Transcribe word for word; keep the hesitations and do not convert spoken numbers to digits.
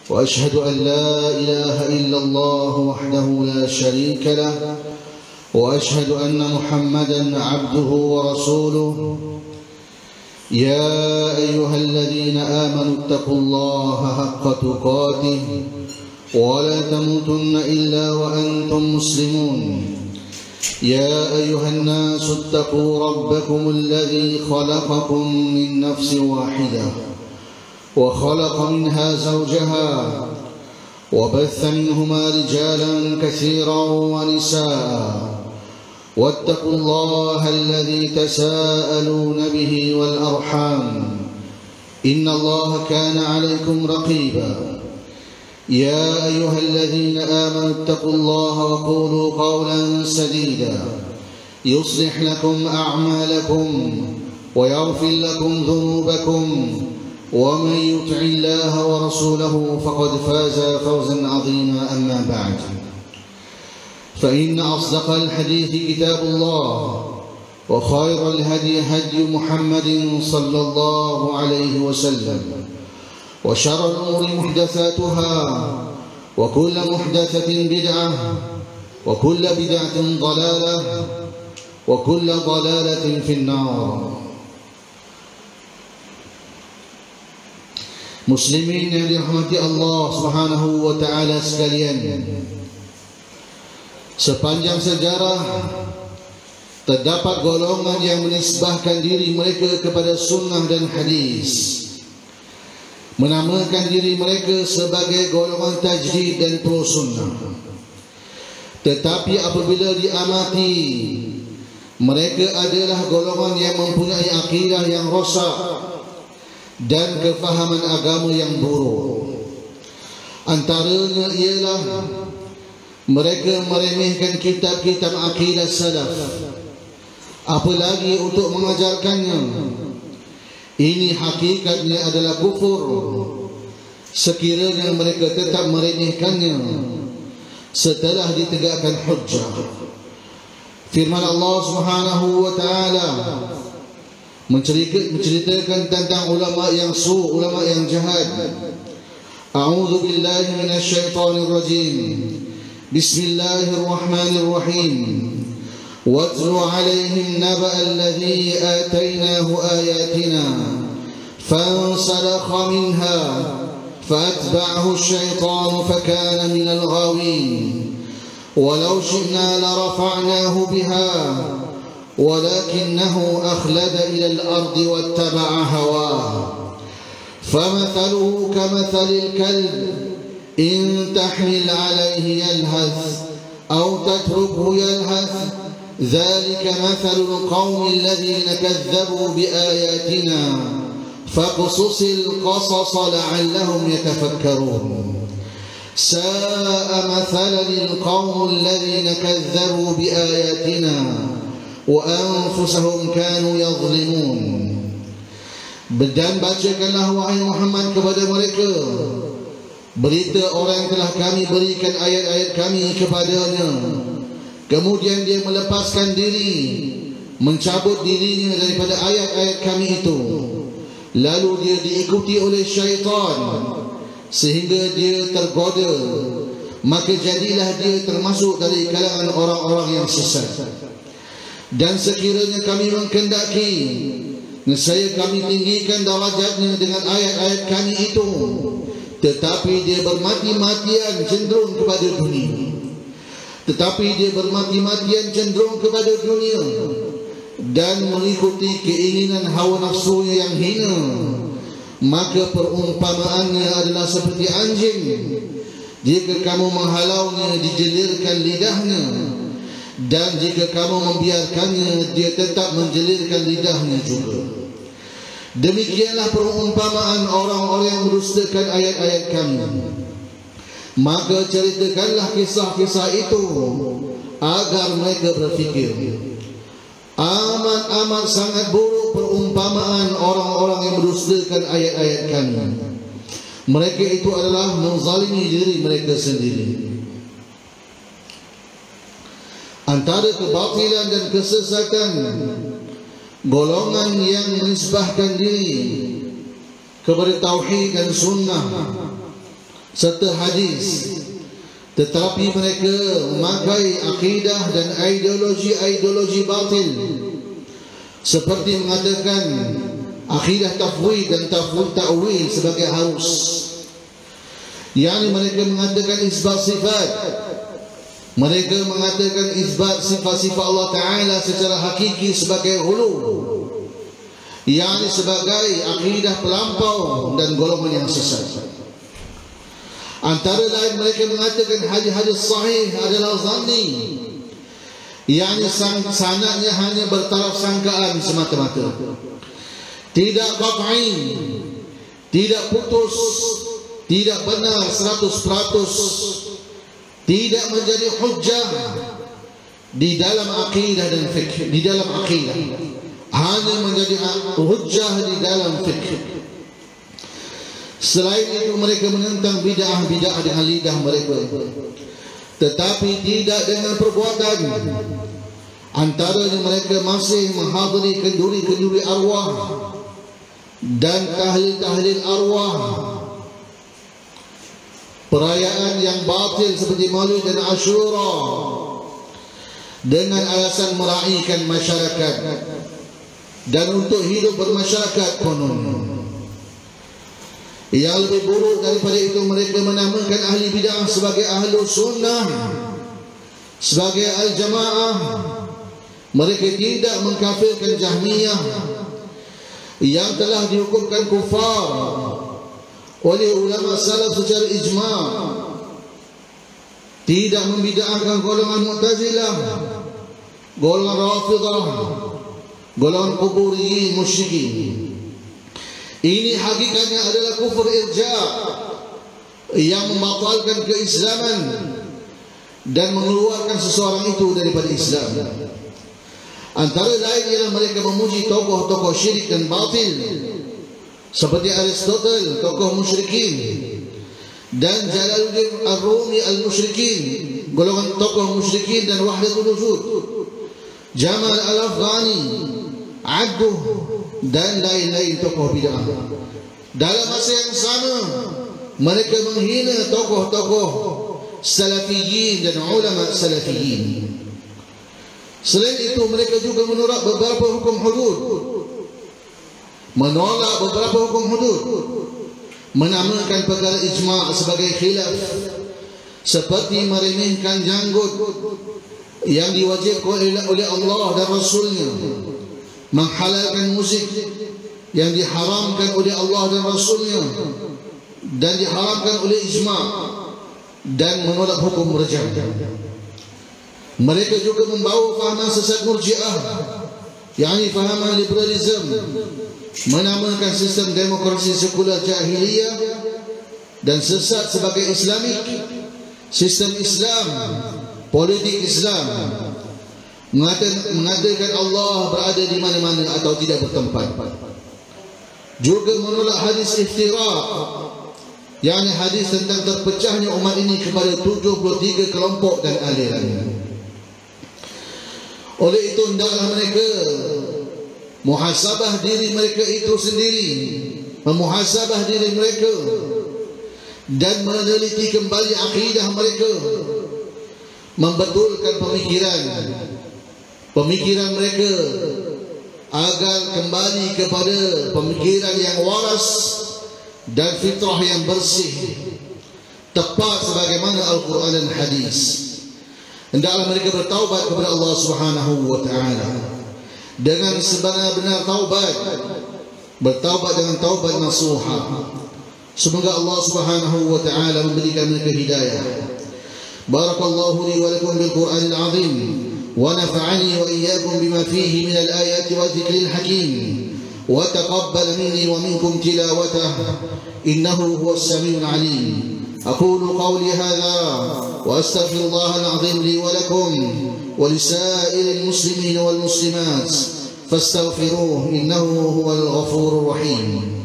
وأشهد أن لا إله إلا الله وحده لا شريك له وأشهد أن محمدا عبده ورسوله يا أيها الذين آمنوا اتقوا الله حق تقاته ولا تموتن إلا وأنتم مسلمون يا أيها الناس اتقوا ربكم الذي خلقكم من نفس واحدة وخلق منها زوجها وبث منهما رجالا كثيرا ونساء واتقوا الله الذي تساءلون به والأرحام إن الله كان عليكم رقيبا يا أيها الذين آمنوا اتقوا الله وقولوا قولا سديدا يصلح لكم أعمالكم ويغفر لكم ذنوبكم ومن يطع الله ورسوله فقد فاز فوزا عظيما. أما بعد، فإن أصدق الحديث كتاب الله وخير الهدي هدي محمد صلى الله عليه وسلم وشر الأمور محدثاتها وكل محدثة بدعة وكل بدعة ضلالة وكل ضلالة في النار. Muslimin yang dirahmati Allah Subhanahu wa taala sekalian, sepanjang sejarah terdapat golongan yang menisbahkan diri mereka kepada sunnah dan hadis, menamakan diri mereka sebagai golongan tajdid dan pro sunnah. Tetapi apabila diamati, mereka adalah golongan yang mempunyai akidah yang rosak dan kefahaman agama yang buruk. Antaranya ialah mereka meremehkan kitab-kitab akidah salaf, apalagi untuk mengajarkannya. Ini hakikatnya adalah kufur sekiranya mereka tetap meremehkannya setelah ditegakkan hujjah. Firman Allah Subhanahu wa taala menceritakan tentang ulama yang su, ulama yang jahat. A'udzu billahi minasy syaithanir rajim. Bismillahirrahmanirrahim. واتل عليهم نبأ الذي آتيناه آياتنا فانسلخ منها فأتبعه الشيطان فكان من الغاوين ولو شئنا لرفعناه بها ولكنه أخلد إلى الأرض واتبع هواه فمثله كمثل الكلب إن تحمل عليه يلهث أو تتركه يلهث ذلك مثل القوم الذين كذبوا بآياتنا فاقصص القصص لعلهم يتفكرون ساء مثلا القوم الذين كذبوا بآياتنا وأنفسهم كانوا يظلمون. Dan bacakanlah wahai Muhammad kepada mereka berita orang yang telah kami berikan ayat-ayat kami kepadanya, kemudian dia melepaskan diri, mencabut dirinya daripada ayat-ayat kami itu, lalu dia diikuti oleh syaitan sehingga dia tergoda, maka jadilah dia termasuk dari kalangan orang-orang yang sesat. Dan sekiranya kami menghendaki, nescaya kami tinggikan darajatnya dengan ayat-ayat kami itu, tetapi dia bermati-matian cenderung kepada dunia. Tetapi dia bermati-matian cenderung kepada dunia dan mengikuti keinginan hawa nafsunya yang hina, maka perumpamaannya adalah seperti anjing. Jika kamu menghalaunya, dijelirkan lidahnya, dan jika kamu membiarkannya, dia tetap menjelirkan lidahnya juga. Demikianlah perumpamaan orang-orang yang medustakan ayat-ayat kami. Maka ceritakanlah kisah-kisah itu agar mereka berfikir. Amat-amat sangat buruk perumpamaan orang-orang yang mendustakan ayat-ayat kami. Mereka itu adalah menzalimi diri mereka sendiri. Antara kebatilan dan kesesatan golongan yang menisbahkan diri kepada tauhid dan sunnah serta hadis, tetapi mereka memakai akidah dan ideologi-ideologi batil, seperti mengatakan akidah tafwid dan tafwid ta'wil sebagai harus, yakni mereka mengatakan isbat sifat, mereka mengatakan isbat sifat-sifat Allah Ta'ala secara hakiki sebagai hulu, yakni sebagai akidah pelampau dan golongan yang sesat. Antara lain mereka mengatakan hadis-hadis sahih adalah zanni, yakni sanadnya hanya bertaraf sangkaan semata-mata, tidak qat'i, tidak putus, tidak benar seratus peratus, tidak menjadi hujjah di dalam akidah dan fikih, di dalam akidah hanya menjadi hujjah di dalam fikih. Selain itu mereka menentang bid'ah-bid'ah dengan lidah mereka, tetapi tidak dengan perbuatan. Antaranya mereka masih menghadiri kenduri-kenduri arwah dan tahlil-tahlil arwah, perayaan yang batil seperti Maulid dan Ashura, dengan alasan meraihkan masyarakat dan untuk hidup bermasyarakat konon. Yang lebih buruk daripada itu, mereka menamakan ahli bid'ah sebagai ahlu sunnah, sebagai al-jamaah. Mereka tidak mengkafirkan Jahmiyah yang telah dihukumkan kufar oleh ulama salaf secara ijma', tidak membid'ahkan golongan Mu'tazilah, golongan Rafidah, golongan Quburiyin musyrikin. Ini hakikatnya adalah kufur irja' yang membatalkan keislaman dan mengeluarkan seseorang itu daripada Islam. Antara lain ialah mereka memuji tokoh-tokoh syirik dan batil seperti Aristotle, tokoh musyrikin, dan Jalaluddin Ar-Rumi al-musyrikin, golongan tokoh musyrikin dan wahdatul wujud, Jamal al-Afghani, Adduh, dan lain-lain tokoh bid'ah. Dalam masa yang sama mereka menghina tokoh-tokoh salafiyin dan ulama salafiyin. Selain itu mereka juga menolak beberapa hukum hudud, menolak beberapa hukum hudud, menamakan perkara ijma' sebagai khilaf, seperti meremehkan janggut yang diwajibkan oleh Allah dan Rasulnya, menghalalkan musik yang diharamkan oleh Allah dan Rasulnya dan diharamkan oleh ijma', dan menolak hukum rejam. Mereka juga membawa fahaman sesat murji'ah, yakni fahaman liberalism, menamakan sistem demokrasi sekular jahiliyah dan sesat sebagai Islamik, sistem Islam, politik Islam, mengatakan Allah berada di mana-mana atau tidak bertempat. Juga menolak hadis iftiraq, yakni hadis tentang terpecahnya umat ini kepada tujuh puluh tiga kelompok dan aliran. Oleh itu hendaklah mereka muhasabah diri mereka itu sendiri, memuhasabah diri mereka dan meneliti kembali akidah mereka, membetulkan pemikiran pemikiran mereka agar kembali kepada pemikiran yang waras dan fitrah yang bersih, tepat sebagaimana Al-Quran dan hadis. Hendaklah mereka bertaubat kepada Allah Subhanahu wa taala dengan sebenar-benar taubat, bertaubat dengan taubat nasuha. Semoga Allah Subhanahu wa taala memberikan mereka hidayah. Barakallahu li wa lakum bil Qur'anil azim wa nafa'ani wa iyyakum bima fihi min al ayati wa dhikril hakim wa taqabbal minni wa minkum tilawatahu innahu huwas samiul alim. أقول قولي هذا وأستغفر الله العظيم لي ولكم ولسائر المسلمين والمسلمات فاستغفروه إنه هو الغفور الرحيم.